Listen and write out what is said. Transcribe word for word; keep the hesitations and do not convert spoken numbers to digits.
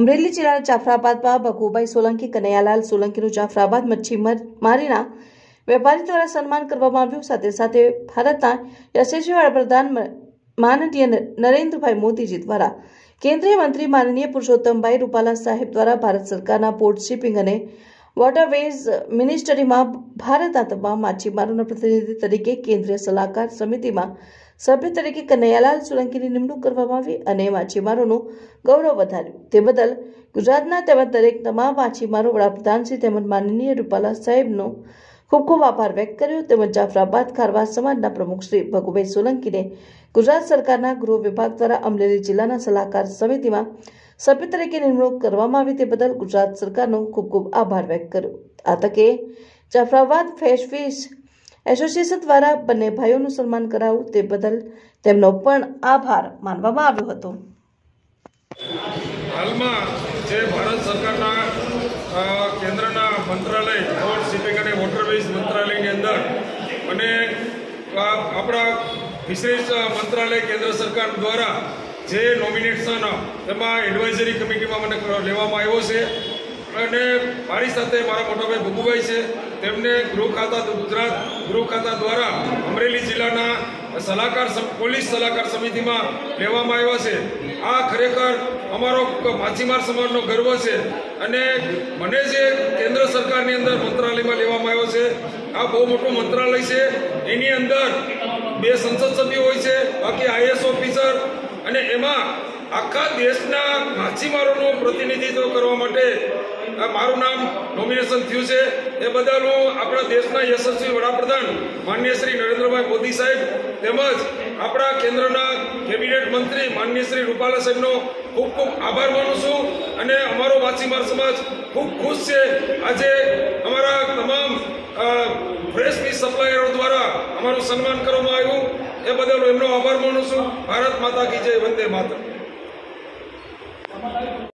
અમરેલી જિલ્લાના જાફરાબાદમાં ભગુભાઈ સોલંકી કનૈયાલાલ સોલંકીનું જાફરાબાદ મચ્છીમારીના વેપારી દ્વારા સન્માન કરવામાં આવ્યું। સાથે સાથે ભારતના યશસ્વી વડાપ્રધાન માનનીય નરેન્દ્રભાઈ મોદીજી દ્વારા કેન્દ્રીય મંત્રી માનનીય પુરુષોત્તમભાઈ રૂપાલા સાહેબ દ્વારા ભારત સરકારના પોર્ટ શિપિંગ અને વોટરવેઝ મિનિસ્ટ્રીમાં ભારતના તમામ માછીમારોના પ્રતિનિધિ તરીકે કેન્દ્રીય સલાહકાર સમિતિમાં સભ્ય તરીકે કનૈયાલાલ સોલંકીની નિમણૂક કરવામાં આવી અને માછીમારોનું ગૌરવ વધાર્યું। તે બદલ ગુજરાતના તેમજ દરેક તમામ માછીમારો વડાપ્રધાનશ્રી તેમજ માનનીય રૂપાલા સાહેબનો ખૂબ ખૂબ આભાર વ્યક્ત કર્યો। તેમજ જાફરાબાદ ખારવા સમાજના પ્રમુખ શ્રી ભગુભાઈ સોલંકીને ગુજરાત સરકારના ગૃહ વિભાગ દ્વારા અમરેલી જિલ્લાના સલાહકાર સમિતિમાં સભ્ય તરીકે નિમણૂક કરવામાં આવી તે બદલ ગુજરાત સરકારનો ખૂબ ખૂબ આભાર વ્યક્ત કર્યો। આ તકે જાફરાબાદ ફિશ એસોસિએશન દ્વારા બંને ભાઈઓનું સન્માન કરાયું તે બદલ તેમનો પણ આભાર માનવામાં આવ્યો હતો। હાલમાં જે ભારત સરકારના કેન્દ્રના મંત્રાલય પોર્ટ શિપિંગ અને વોટરવેઝ મંત્રાલયની અંદર અને આપણા ફિશરીઝ મંત્રાલય કેન્દ્ર સરકાર દ્વારા જે નોમિનેશન એમાં એડવાઇઝરી કમિટીમાં મને લેવામાં આવ્યો છે અને મારી સાથે મારા મોટાભાઈ ભગુભાઈ છે તેમને ગૃહ ખાતા ગુજરાત ગૃહ ખાતા દ્વારા અમરેલી જિલ્લાના સલાહકાર પોલીસ સલાહકાર સમિતિમાં લેવામાં આવ્યા છે। આ ખરેખર અમારો માછીમાર સમાજનો ગર્વ છે અને મને જે કેન્દ્ર સરકારની અંદર મંત્રાલયમાં લેવામાં આવ્યો છે આ બહુ મોટું મંત્રાલય છે। એની અંદર બે સંસદ સભ્યો હોય છે, બાકી આઈએએસ ઓફિસર અને એમાં આખા દેશના માછીમારોનું પ્રતિનિધિત્વ કરવા માટે મારું નામ નોમિનેશન થયું છે। એ બદલ હું આપણા દેશના યશસ્વી વડાપ્રધાન માનનીય શ્રી નરેન્દ્રભાઈ મોદી સાહેબ તેમજ આપણા કેન્દ્રના કેબિનેટ મંત્રી માનનીય શ્રી રૂપાલા સાહેબનો ખૂબ ખૂબ આભાર માનું છું અને અમારો માછીમાર સમાજ ખૂબ ખુશ છે। આજે અમારા તમામ ફ્રેશ ફિશ સપ્લાયરો દ્વારા અમારું સન્માન કરવામાં આવ્યું એ બદલ એમનો આભાર માનું છું। ભારત માતા કી જય, વંદે માતરમ।